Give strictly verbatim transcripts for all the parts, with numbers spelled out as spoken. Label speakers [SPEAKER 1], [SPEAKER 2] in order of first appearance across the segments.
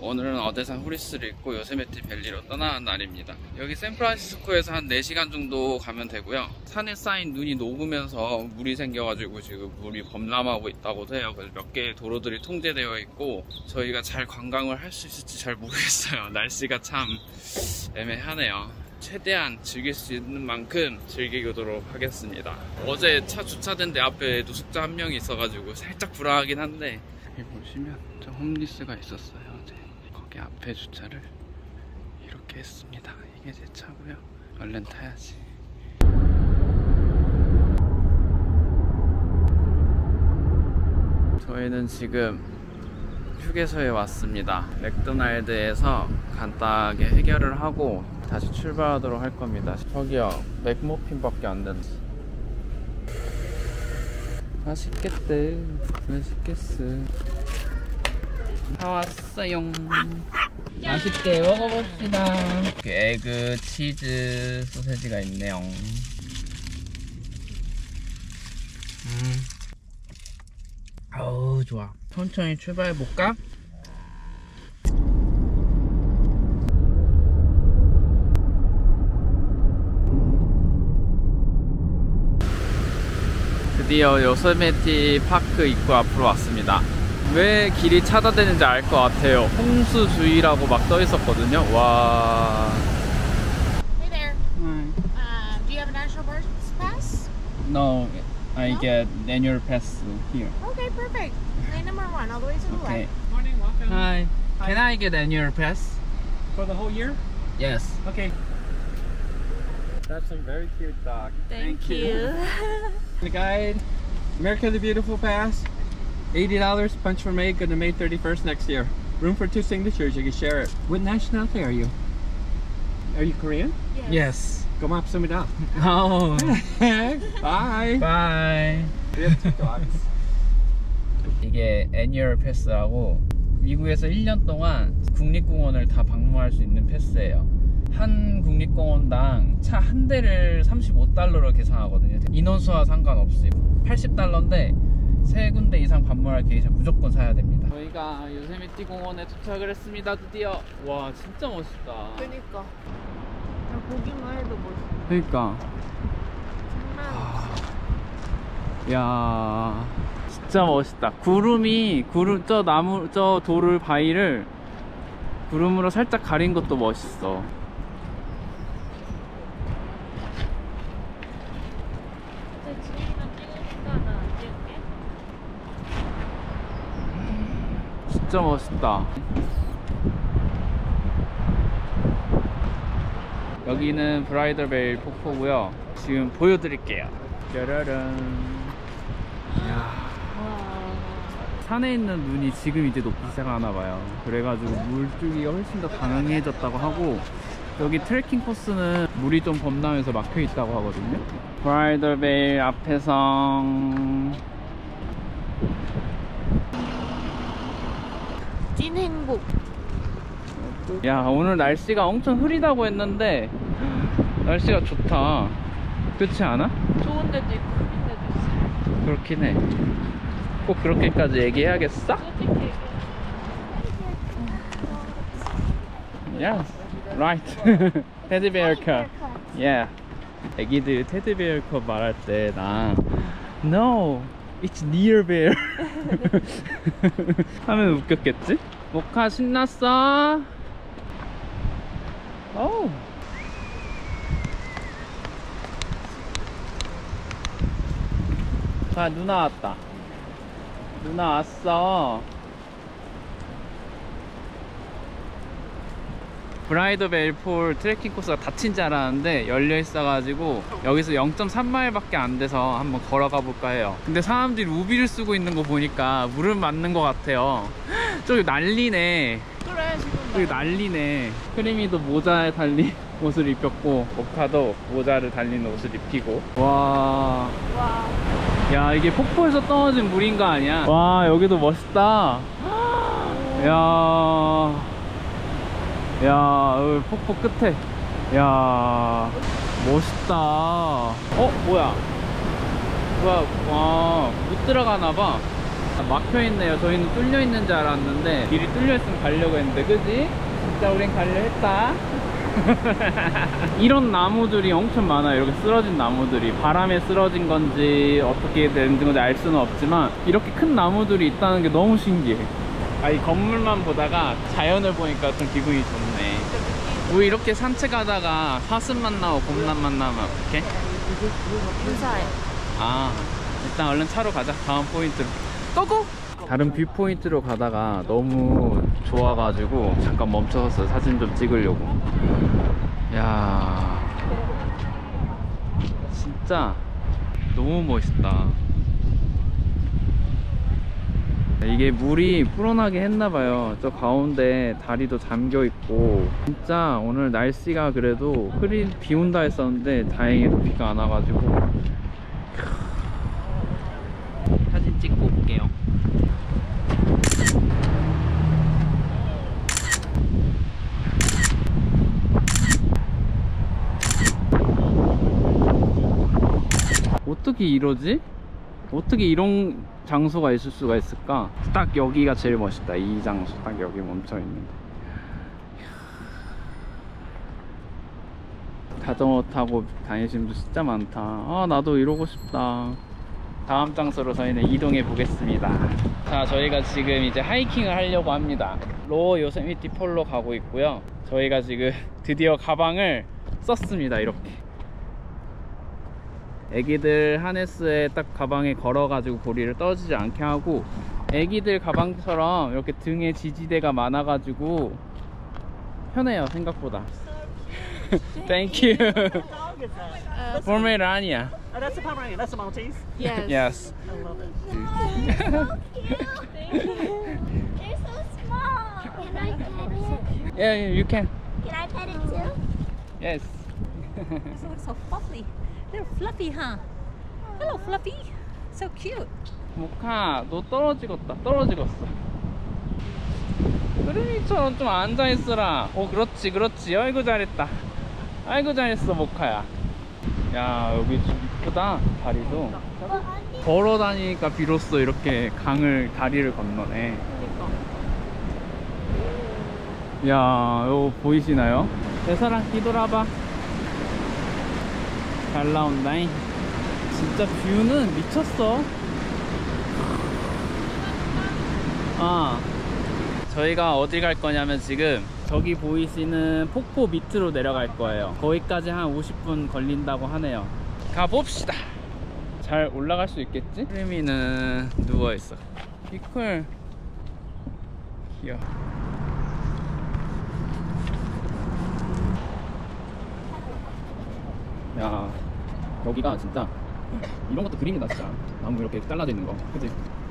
[SPEAKER 1] 오늘은 어대산 후리스를 입고 요세미티 밸리로 떠나는 날입니다. 여기 샌프란시스코에서 한 네 시간 정도 가면 되고요. 산에 쌓인 눈이 녹으면서 물이 생겨가지고 지금 물이 범람하고 있다고 해요. 그래서 몇 개의 도로들이 통제되어 있고 저희가 잘 관광을 할 수 있을지 잘 모르겠어요. 날씨가 참 애매하네요. 최대한 즐길 수 있는 만큼 즐기도록 하겠습니다. 어제 차 주차된 데 앞에 노숙자 한 명이 있어가지고 살짝 불안하긴 한데, 여기 보시면 저 홈리스가 있었어요. 어제 거기 앞에 주차를 이렇게 했습니다. 이게 제 차고요. 얼른 타야지. 저희는 지금 휴게소에 왔습니다. 맥도날드에서 간단하게 해결을 하고 다시 출발하도록 할 겁니다. 저기요, 맥머핀밖에 안 된다. 맛있겠대. 맛있겠어. 다 왔어요. 맛있게 먹어봅시다. 에그, 치즈, 소세지가 있네요. 음. 어우, 좋아. 천천히 출발해볼까? 드디어 요세미티 파크 입구 앞으로 왔습니다. 왜 길이 차단되는지 알 것 같아요. 홍수주의라고 막 써 있었거든요. 와.
[SPEAKER 2] Hey there.
[SPEAKER 1] Hi.
[SPEAKER 2] Uh, do you have a national bus pass?
[SPEAKER 1] No, I
[SPEAKER 2] No?
[SPEAKER 1] get annual pass here.
[SPEAKER 2] Okay, perfect. Lane number one, all the way to the
[SPEAKER 1] Okay.
[SPEAKER 2] left.
[SPEAKER 3] Morning, welcome.
[SPEAKER 1] Hi.
[SPEAKER 3] Hi.
[SPEAKER 1] Can I get annual pass?
[SPEAKER 3] For the whole year?
[SPEAKER 1] Yes.
[SPEAKER 3] Okay. That's a very cute dog.
[SPEAKER 2] Thank you.
[SPEAKER 3] The guide, America the Beautiful Pass, eighty dollars, punch for May, good to May thirty-first next year. Room for two signatures, you can share it. What nationality are you? Are you Korean?
[SPEAKER 2] Yes.
[SPEAKER 3] Yes. 고맙습니다.
[SPEAKER 1] Oh.
[SPEAKER 3] Bye.
[SPEAKER 1] Bye.
[SPEAKER 3] We have two dogs.
[SPEAKER 1] 이게 애니얼 패스라고 미국에서 일 년 동안 국립공원을 다 방문할 수 있는 패스예요. 한 국립공원당 차 한 대를 삼십오 달러로 계산하거든요. 인원수와 상관없이 팔십 달러인데 세 군데 이상 방문할 계획이면 무조건 사야 됩니다. 저희가 요세미티 공원에 도착을 했습니다. 드디어. 와, 진짜 멋있다.
[SPEAKER 2] 그니까. 그냥 보기만 해도 멋있어.
[SPEAKER 1] 그러니까.
[SPEAKER 2] 정말.
[SPEAKER 1] 야, 진짜 멋있다. 구름이 구름 저 나무 저 돌을 바위를 구름으로 살짝 가린 것도 멋있어. 진짜 멋있다. 여기는 브라이덜베일 폭포고요. 지금 보여드릴게요. 짜라란. 이야. 산에 있는 눈이 지금 이제 녹기 시작하나봐요. 그래가지고 물줄기가 훨씬 더 강해졌다고 하고, 여기 트레킹 코스는 물이 좀 범람해서 막혀있다고 하거든요. 브라이덜베일 앞에서
[SPEAKER 2] 찐 행복.
[SPEAKER 1] 야, 오늘 날씨가 엄청 흐리다고 했는데 날씨가 좋다. 그렇지 않아?
[SPEAKER 2] 좋은 데도 있고 흐린 데도 있어.
[SPEAKER 1] 그렇긴 해. 꼭 그렇게까지 얘기해야겠어?
[SPEAKER 2] 솔직히.
[SPEAKER 1] Yes, right. 테디베어 컷. Yeah. 애기들 테디베어 컷 말할 때 나 No, it's near bear 하면 웃겼겠지? 모카 신났어? 오. 자, 누나 왔다. 누나 왔어. 브라이더베일 폴 트레킹 코스가 닫힌 줄 알았는데 열려 있어가지고 여기서 영 점 삼 마일밖에 안 돼서 한번 걸어가 볼까 해요. 근데 사람들이 우비를 쓰고 있는 거 보니까 물은 맞는 것 같아요. 저기 난리네.
[SPEAKER 2] 그래, 지금.
[SPEAKER 1] 저기 난리네. 크리미도 모자에 달린 옷을 입혔고, 모카도 모자를 달린 옷을 입히고. 와.
[SPEAKER 2] 와.
[SPEAKER 1] 야, 이게 폭포에서 떨어진 물인가 아니야? 와, 여기도 멋있다. 야. 야, 여기 폭포 끝에. 야, 멋있다. 어, 뭐야? 뭐야? 와, 못 들어가나봐. 막혀있네요. 저희는 뚫려있는 줄 알았는데 길이 뚫려있으면 가려고 했는데, 그지? 진짜 우린 가려 했다. 이런 나무들이 엄청 많아요. 이렇게 쓰러진 나무들이 바람에 쓰러진 건지 어떻게 된 건지 알 수는 없지만 이렇게 큰 나무들이 있다는 게 너무 신기해. 아, 이 건물만 보다가 자연을 보니까 좀 기분이 좋네. 우리 이렇게 산책하다가 사슴 만나고 곰남 만나면 어떡해?
[SPEAKER 2] 인사해.
[SPEAKER 1] 아, 일단 얼른 차로 가자. 다음 포인트로 고고! 다른 뷰 포인트로 가다가 너무 좋아가지고 잠깐 멈춰서 사진 좀 찍으려고. 야, 진짜 너무 멋있다. 이게 물이 불어나게 했나봐요. 저 가운데 다리도 잠겨있고. 진짜 오늘 날씨가 그래도 흐린 비 온다 했었는데 다행히도 비가 안 와가지고. 사진 찍고 올게요. 어떻게 이러지? 어떻게 이런 장소가 있을 수가 있을까? 딱 여기가 제일 멋있다. 이 장소 딱 여기 멈춰 있는데. 자전거 타고 다니시는 분 진짜 많다. 아, 나도 이러고 싶다. 다음 장소로 저희는 이동해 보겠습니다. 자, 저희가 지금 이제 하이킹을 하려고 합니다. 로어 요세미티 폴로 가고 있고요. 저희가 지금 드디어 가방을 썼습니다. 이렇게 애기들 하네스에 딱 가방에 걸어가지고 고리를 떨어지지 않게 하고, 애기들 가방처럼 이렇게 등에 지지대가 많아가지고 편해요, 생각보다. Thank you. 포메라니아.
[SPEAKER 4] Oh, that's a Pomeranian. That's a Maltese.
[SPEAKER 2] Yes.
[SPEAKER 1] Yes.
[SPEAKER 4] I love it.
[SPEAKER 5] So cute. They're so small. Can I pet it?
[SPEAKER 1] Yeah, yeah, you can.
[SPEAKER 5] Can I pet it too?
[SPEAKER 1] Yes.
[SPEAKER 6] This looks so fluffy. They're fluffy, huh? Hello, Fluffy. So cute.
[SPEAKER 1] 모카, 너 떨어지겠다. 떨어지겠어. 흐름이처럼 좀 앉아있어라. 오, 그렇지, 그렇지. 아이고, 잘했다. 아이고, 잘했어, 모카야. 야, 여기 좀 이쁘다. 다리도. 걸어 다니니까 비로소 이렇게 강을, 다리를 건너네. 야, 이거 보이시나요? 내 사랑, 뒤돌아봐. 잘 나온다잉. 진짜 뷰는 미쳤어. 아, 저희가 어디 갈 거냐면 지금 저기 보이시는 폭포 밑으로 내려갈 거예요. 거기까지 한 오십 분 걸린다고 하네요. 가봅시다. 잘 올라갈 수 있겠지? 흐름이는 누워있어. 비클 귀여워. 야, 여기가 진짜 이런 것도 그림이다. 진짜 나무 이렇게 잘라져 있는 거, 그치?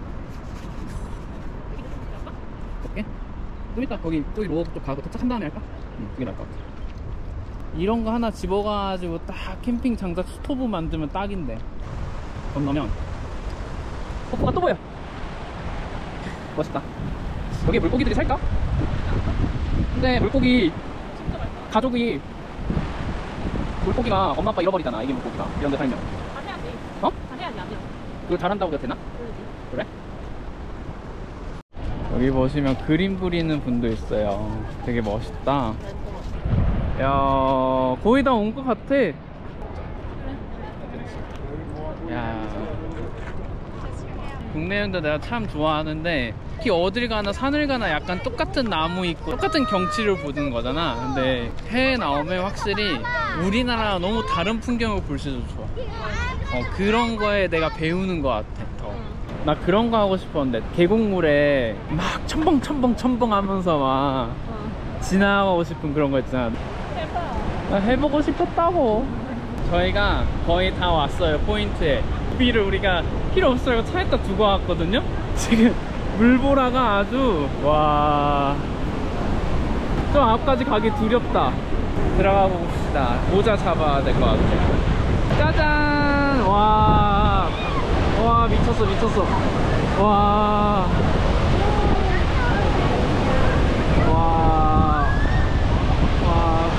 [SPEAKER 1] 어떻게? 좀 이따 거기 저기 로어 쪽 가고 도착한 다음에 할까? 응, 그게 나을 것 같아. 이런 거 하나 집어가지고 딱 캠핑 장작 스토브 만들면 딱인데. 건너면 폭포가 또 보여. 멋있다. 여기 물고기들이 살까? 근데 물고기 가족이, 물고기가 엄마 아빠 잃어버리잖아. 이게 물고기가 이런 데 살면.
[SPEAKER 6] 안 해야지.
[SPEAKER 1] 어?
[SPEAKER 6] 안 해야지, 안 해야지.
[SPEAKER 1] 그거 잘한다고 해도 되나? 그래? 여기 보시면 그림 그리는 분도 있어요. 되게 멋있다. 야, 거의 다 온 것 같아. 야, 국내 여행도 내가 참 좋아하는데 특히 어딜 가나 산을 가나 약간 똑같은 나무 있고 똑같은 경치를 보는 거잖아. 근데 해외 나오면 확실히 우리나라랑 너무 다른 풍경을 볼 수 있어서 좋아. 어, 그런 거에 내가 배우는 것 같아. 더. 나 그런 거 하고 싶었는데 계곡물에 막 첨벙 첨벙 첨벙 하면서 막 지나가고 싶은 그런 거 있잖아. 나 해보고 싶었다고. 저희가 거의 다 왔어요. 포인트에. 비를 우리가 필요 없어요. 차에다 두고 왔거든요. 지금 물보라가 아주, 와, 저 앞까지 가기 두렵다. 들어가 봅시다. 모자 잡아야 될 것 같아. 짜잔. 와, 와, 미쳤어 미쳤어. 와, 와, 와.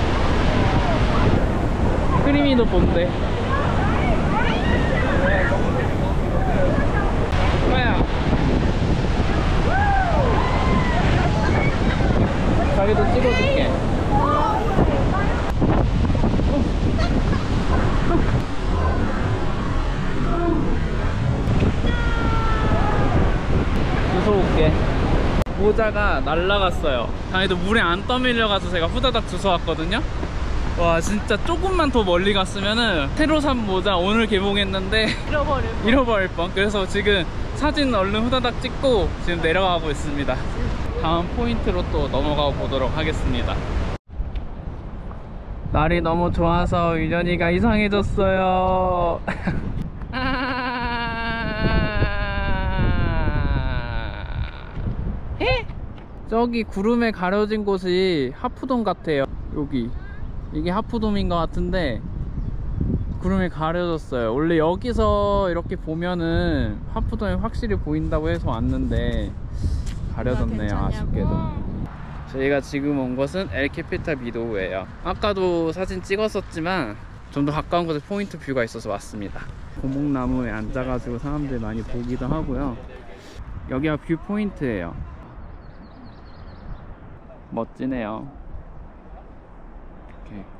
[SPEAKER 1] 크리미도 본대. 뭐야? 자기도 찍어줄게. 주워올게. 모자가 날라갔어요. 다행히도 물에 안 떠밀려가서 제가 후다닥 주워왔거든요. 와, 진짜 조금만 더 멀리 갔으면은 새로 산 모자 오늘 개봉했는데
[SPEAKER 2] 잃어버릴 거.
[SPEAKER 1] 잃어버릴 뻔. 그래서 지금 사진 얼른 후다닥 찍고 지금 내려가고 있습니다. 다음 포인트로 또 넘어가 보도록 하겠습니다. 날이 너무 좋아서 유연이가 이상해졌어요. 저기 구름에 가려진 곳이 하프돔 같아요. 여기 이게 하프돔인 것 같은데 구름에 가려졌어요. 원래 여기서 이렇게 보면은 하프돔이 확실히 보인다고 해서 왔는데 가려졌네요. 아쉽게도. 저희가 지금 온 곳은 엘 캐피탈 미도우예요. 아까도 사진 찍었었지만 좀 더 가까운 곳에 포인트 뷰가 있어서 왔습니다. 고목나무에 앉아가지고 사람들 많이 보기도 하고요. 여기가 뷰 포인트예요. 멋지네요. 이렇게.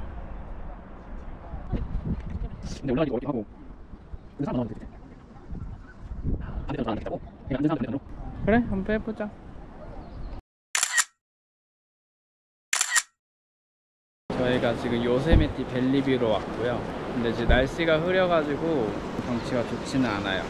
[SPEAKER 1] 근데 올라가기 어렵게 하고 근데 사람 많아도 되겠지. 안 되면 안 되겠다고? 안 되는 사람들 그래? 한번 해보자. 저희가 지금 요세미티 밸리뷰로 왔고요. 근데 지금 날씨가 흐려가지고 경치가 좋지는 않아요.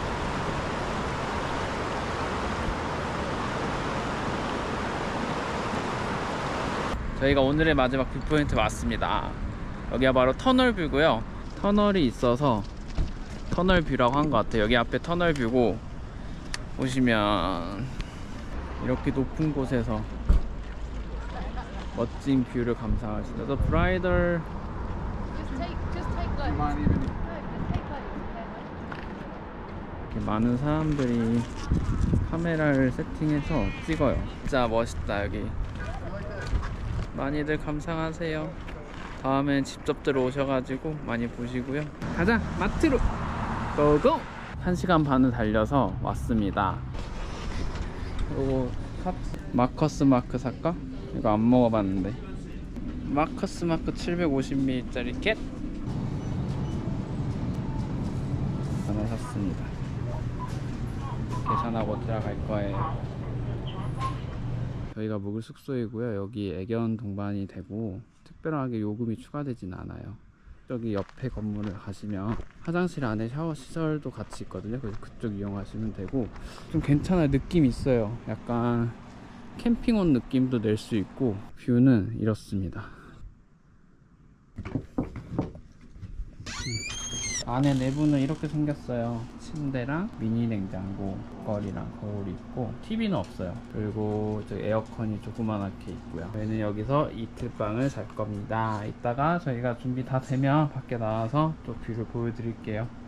[SPEAKER 1] 저희가 오늘의 마지막 뷰포인트 왔습니다. 여기가 바로 터널 뷰고요. 터널이 있어서 터널 뷰라고 한 것 같아요. 여기 앞에 터널 뷰고 보시면 이렇게 높은 곳에서 멋진 뷰를 감상할 수 있어요. 브라이덜 이렇게 많은 사람들이 카메라를 세팅해서 찍어요. 진짜 멋있다. 여기 많이들 감상하세요. 다음엔 직접 들어오셔가지고 많이 보시고요. 가자! 마트로! 고고! 한 시간 반을 달려서 왔습니다. 요거 마커스 마크 살까? 이거 안 먹어봤는데. 마커스 마크 칠백오십 밀리리터짜리 캣! 하나 샀습니다. 계산하고 들어갈 거예요. 저희가 묵을 숙소이고요. 여기 애견 동반이 되고 특별하게 요금이 추가되진 않아요. 저기 옆에 건물을 가시면 화장실 안에 샤워 시설도 같이 있거든요. 그래서 그쪽 이용하시면 되고 좀 괜찮아요. 느낌이 있어요. 약간 캠핑온 느낌도 낼 수 있고 뷰는 이렇습니다. 안에 내부는 이렇게 생겼어요. 침대랑 미니 냉장고, 거리랑 거울이 있고 티비는 없어요. 그리고 저 에어컨이 조그만하게 있고요. 저희는 여기서 이틀방을 잘 겁니다. 이따가 저희가 준비 다 되면 밖에 나와서 또 뷰를 보여드릴게요.